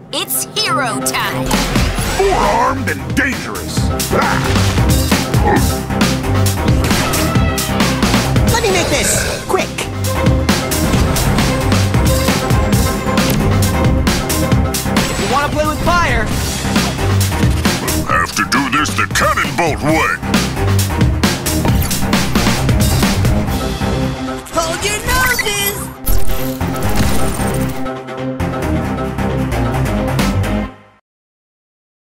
It's hero time! Four-armed and dangerous! Let me make this quick. You wanna play with fire? We'll have to do this the cannon bolt way!